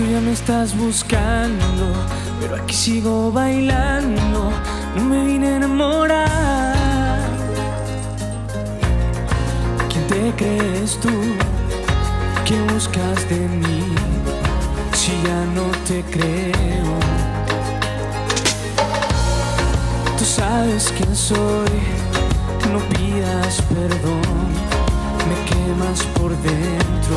tú ya me estás buscando, pero aquí sigo bailando. No me vine a enamorar. ¿Quién te crees tú? ¿Qué buscas de mí? Si ya no te creo. Tú sabes quién soy, no pidas perdón, me quemas por dentro.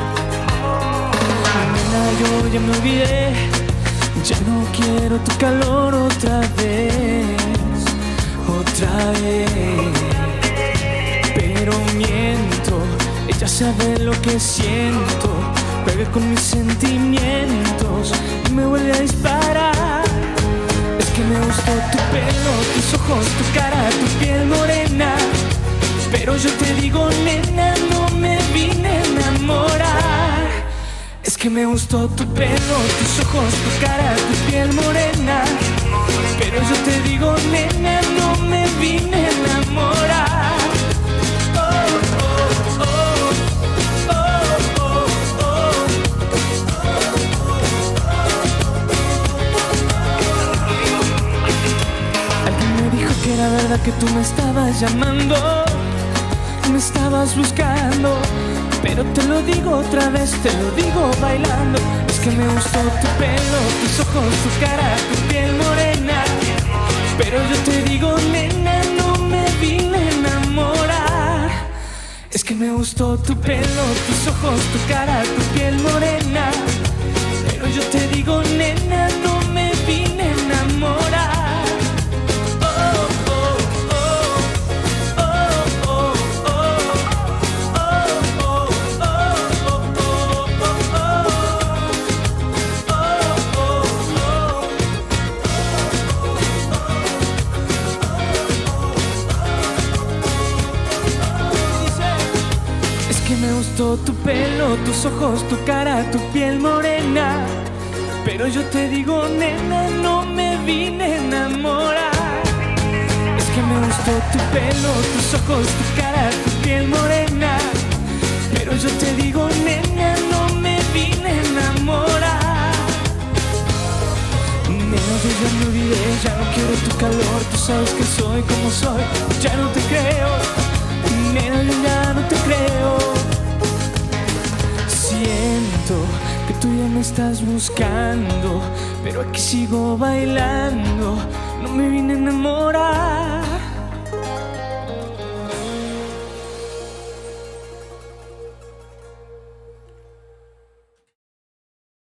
Nena, yo ya me olvidé, ya no quiero tu calor otra vez, otra vez. Pero miento, ella sabe lo que siento, juega con mis sentimientos y me vuelve a disparar. Es que me gustó tu pelo, tus ojos, tu cara, tu piel morena, pero yo te digo, nena, no me vine a enamorar. Es que me gustó tu pelo, tus ojos, tu cara, tu piel morena, pero yo te digo, nena, no me vine a enamorar. Alguien me dijo que era verdad que tú me estabas llamando, me estabas buscando, pero te lo digo otra vez, te lo digo bailando. Es que me gustó tu pelo, tus ojos, tu cara, tu piel morena, pero yo te digo, nena, no me vine a enamorar. Es que me gustó tu pelo, tus ojos, tu cara, tu piel morena, pero yo te digo, nena, no me vine a enamorar. Me gustó tu pelo, tus ojos, tu cara, tu piel morena, pero yo te digo, nena, no me vine a enamorar. Es que me gustó tu pelo, tus ojos, tu cara, tu piel morena, pero yo te digo, nena, no me vine a enamorar. Nena, yo ya me olvidé, ya no quiero tu calor, tú sabes que soy como soy, ya no te creo. Nena, yo ya no te creo. Siento que tú ya me estás buscando, pero aquí sigo bailando. No me vine a enamorar.